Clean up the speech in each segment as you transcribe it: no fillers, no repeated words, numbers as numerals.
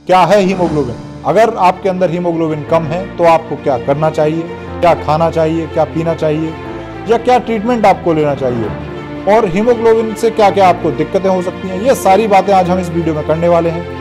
क्या है हीमोग्लोबिन, अगर आपके अंदर हीमोग्लोबिन कम है तो आपको क्या करना चाहिए, क्या खाना चाहिए, क्या पीना चाहिए, या क्या ट्रीटमेंट आपको लेना चाहिए, और हीमोग्लोबिन से क्या क्या आपको दिक्कतें हो सकती हैं, ये सारी बातें आज हम इस वीडियो में करने वाले हैं।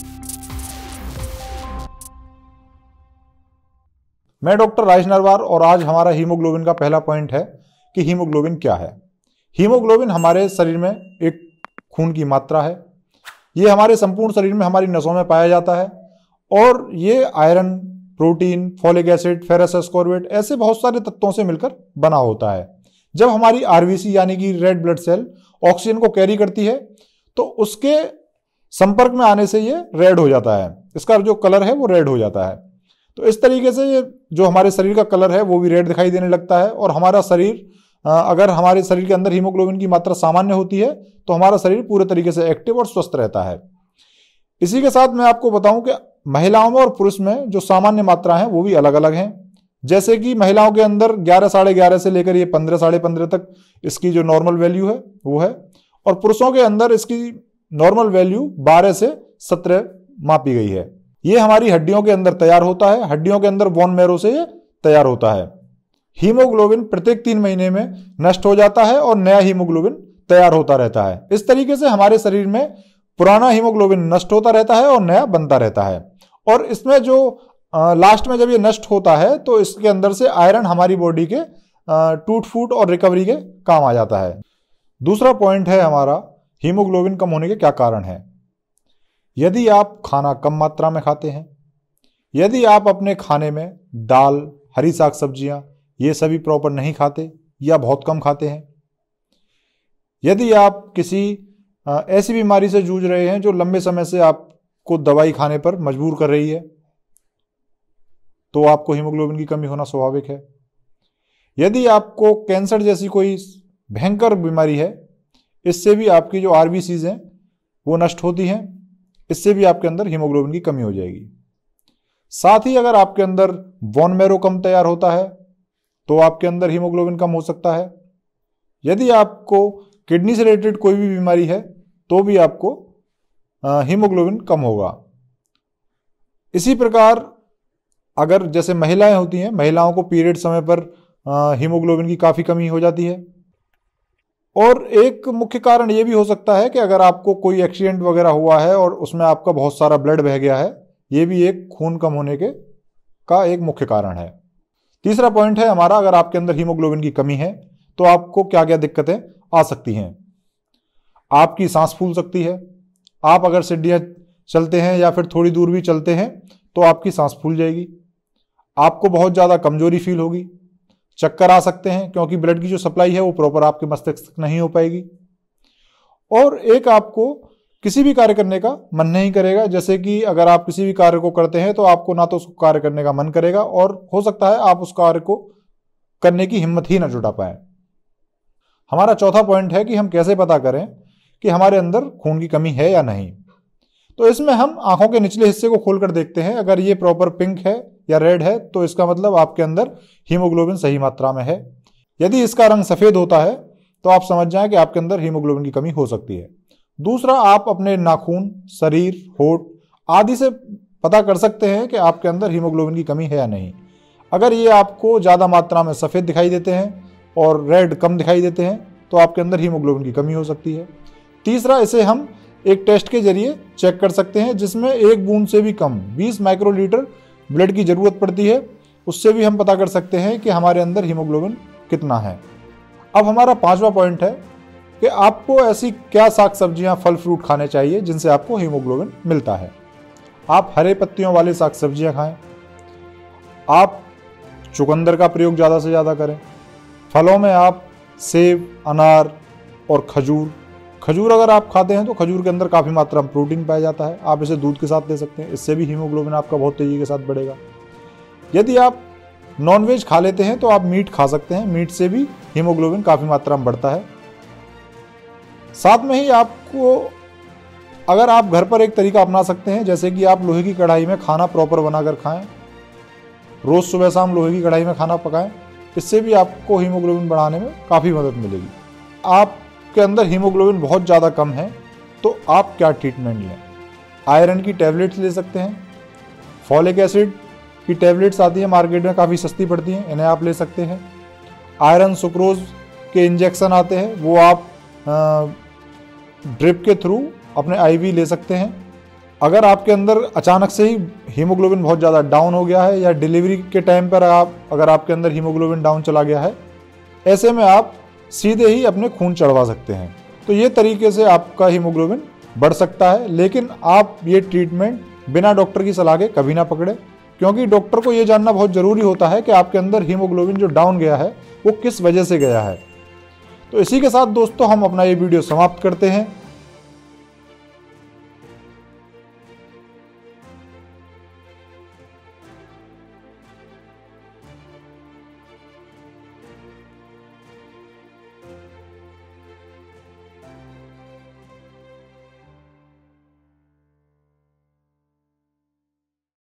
मैं डॉक्टर राजेश नरवार और आज हमारा हीमोग्लोबिन का पहला पॉइंट है कि हीमोग्लोबिन क्या है। हीमोग्लोबिन हमारे शरीर में एक खून की मात्रा है। ये हमारे संपूर्ण शरीर में हमारी नसों में पाया जाता है और ये iron, protein, folic acid, ferrous ascorbate ऐसे बहुत सारे तत्वों से मिलकर बना होता है। जब हमारी आरबीसी यानी कि रेड ब्लड सेल ऑक्सीजन को कैरी करती है तो उसके संपर्क में आने से ये रेड हो जाता है, इसका जो कलर है वो रेड हो जाता है। तो इस तरीके से ये जो हमारे शरीर का कलर है वो भी रेड दिखाई देने लगता है। और हमारा शरीर, अगर हमारे शरीर के अंदर हीमोग्लोबिन की मात्रा सामान्य होती है तो हमारा शरीर पूरे तरीके से एक्टिव और स्वस्थ रहता है। इसी के साथ मैं आपको बताऊं कि महिलाओं में और पुरुष में जो सामान्य मात्रा है वो भी अलग अलग हैं। जैसे कि महिलाओं के अंदर 11 साढ़े 11 से लेकर ये 15 साढ़े 15 तक इसकी जो नॉर्मल वैल्यू है वो है, और पुरुषों के अंदर इसकी नॉर्मल वैल्यू 12 से 17 मापी गई है। ये हमारी हड्डियों के अंदर तैयार होता है, हड्डियों के अंदर बोन मैरो से ये तैयार होता है। हीमोग्लोबिन प्रत्येक 3 महीने में नष्ट हो जाता है और नया हीमोग्लोबिन तैयार होता रहता है। इस तरीके से हमारे शरीर में पुराना हीमोग्लोबिन नष्ट होता रहता है और नया बनता रहता है। और इसमें जो लास्ट में जब ये नष्ट होता है तो इसके अंदर से आयरन हमारी बॉडी के टूट फूट और रिकवरी के काम आ जाता है। दूसरा पॉइंट है हमारा हीमोग्लोबिन कम होने के क्या कारण है। यदि आप खाना कम मात्रा में खाते हैं, यदि आप अपने खाने में दाल, हरी साग सब्जियां ये सभी प्रॉपर नहीं खाते या बहुत कम खाते हैं, यदि आप किसी ऐसी बीमारी से जूझ रहे हैं जो लंबे समय से आपको दवाई खाने पर मजबूर कर रही है, तो आपको हीमोग्लोबिन की कमी होना स्वाभाविक है। यदि आपको कैंसर जैसी कोई भयंकर बीमारी है, इससे भी आपकी जो आरबीसीज हैं वो नष्ट होती हैं, इससे भी आपके अंदर हीमोग्लोबिन की कमी हो जाएगी। साथ ही अगर आपके अंदर बोन मैरो कम तैयार होता है तो आपके अंदर हीमोग्लोबिन कम हो सकता है। यदि आपको किडनी से रिलेटेड कोई भी बीमारी है तो भी आपको हीमोग्लोबिन कम होगा। इसी प्रकार अगर जैसे महिलाएं होती हैं, महिलाओं को पीरियड समय पर हीमोग्लोबिन की काफ़ी कमी हो जाती है। और एक मुख्य कारण ये भी हो सकता है कि अगर आपको कोई एक्सीडेंट वगैरह हुआ है और उसमें आपका बहुत सारा ब्लड बह गया है, ये भी एक खून कम होने का एक मुख्य कारण है। तीसरा पॉइंट है हमारा, अगर आपके अंदर हीमोग्लोबिन की कमी है तो आपको क्या क्या दिक्कतें आ सकती हैं। आपकी सांस फूल सकती है। आप अगर सीढ़ियाँ चलते हैं या फिर थोड़ी दूर भी चलते हैं तो आपकी सांस फूल जाएगी। आपको बहुत ज़्यादा कमजोरी फील होगी। चक्कर आ सकते हैं क्योंकि ब्लड की जो सप्लाई है वो प्रॉपर आपके मस्तिष्क तक नहीं हो पाएगी। और एक आपको किसी भी कार्य करने का मन नहीं करेगा। जैसे कि अगर आप किसी भी कार्य को करते हैं तो आपको ना तो उसको कार्य करने का मन करेगा और हो सकता है आप उस कार्य को करने की हिम्मत ही ना जुटा पाए। हमारा चौथा पॉइंट है कि हम कैसे पता करें कि हमारे अंदर खून की कमी है या नहीं। तो इसमें हम आंखों के निचले हिस्से को खोलकर देखते हैं। अगर ये प्रॉपर पिंक है या रेड है तो इसका मतलब आपके अंदर हीमोग्लोबिन सही मात्रा में है। यदि इसका रंग सफ़ेद होता है तो आप समझ जाएं कि आपके अंदर हीमोग्लोबिन की कमी हो सकती है। दूसरा, आप अपने नाखून, शरीर, होठ आदि से पता कर सकते हैं कि आपके अंदर हीमोग्लोबिन की कमी है या नहीं। अगर ये आपको ज़्यादा मात्रा में सफ़ेद दिखाई देते हैं और रेड कम दिखाई देते हैं तो आपके अंदर हीमोग्लोबिन की कमी हो सकती है। तीसरा, इसे हम एक टेस्ट के जरिए चेक कर सकते हैं जिसमें 1 बूंद से भी कम 20 माइक्रोलीटर ब्लड की ज़रूरत पड़ती है। उससे भी हम पता कर सकते हैं कि हमारे अंदर हीमोग्लोबिन कितना है। अब हमारा 5वां पॉइंट है कि आपको ऐसी क्या साग सब्जियां, फल फ्रूट खाने चाहिए जिनसे आपको हीमोग्लोबिन मिलता है। आप हरे पत्तियों वाले साग सब्जियां खाएं। आप चुकंदर का प्रयोग ज़्यादा से ज़्यादा करें। फलों में आप सेब, अनार और खजूर अगर आप खाते हैं तो खजूर के अंदर काफ़ी मात्रा में प्रोटीन पाया जाता है। आप इसे दूध के साथ ले सकते हैं, इससे भी हीमोग्लोबिन आपका बहुत तेज़ी के साथ बढ़ेगा। यदि आप नॉनवेज खा लेते हैं तो आप मीट खा सकते हैं, मीट से भी हीमोग्लोबिन काफ़ी मात्रा में बढ़ता है। साथ में ही आपको, अगर आप घर पर एक तरीका अपना सकते हैं, जैसे कि आप लोहे की कढ़ाई में खाना प्रॉपर बनाकर खाएं, रोज़ सुबह शाम लोहे की कढ़ाई में खाना पकाएं, इससे भी आपको हीमोग्लोबिन बढ़ाने में काफ़ी मदद मिलेगी। आपके अंदर हीमोग्लोबिन बहुत ज़्यादा कम है तो आप क्या ट्रीटमेंट लें। आयरन की टैबलेट्स ले सकते हैं। फॉलिक एसिड की टैबलेट्स आती हैं मार्केट में, काफ़ी सस्ती पड़ती हैं, इन्हें आप ले सकते हैं। आयरन सुक्रोज के इंजेक्शन आते हैं, वो आप ड्रिप के थ्रू अपने आईवी ले सकते हैं। अगर आपके अंदर अचानक से ही हीमोग्लोबिन बहुत ज़्यादा डाउन हो गया है या डिलीवरी के टाइम पर अगर आपके अंदर हीमोग्लोबिन डाउन चला गया है, ऐसे में आप सीधे ही अपने खून चढ़वा सकते हैं। तो ये तरीके से आपका हीमोग्लोबिन बढ़ सकता है, लेकिन आप ये ट्रीटमेंट बिना डॉक्टर की सलाह के कभी ना पकड़े, क्योंकि डॉक्टर को ये जानना बहुत ज़रूरी होता है कि आपके अंदर हीमोग्लोबिन जो डाउन गया है वो किस वजह से गया है। तो इसी के साथ दोस्तों हम अपना ये वीडियो समाप्त करते हैं।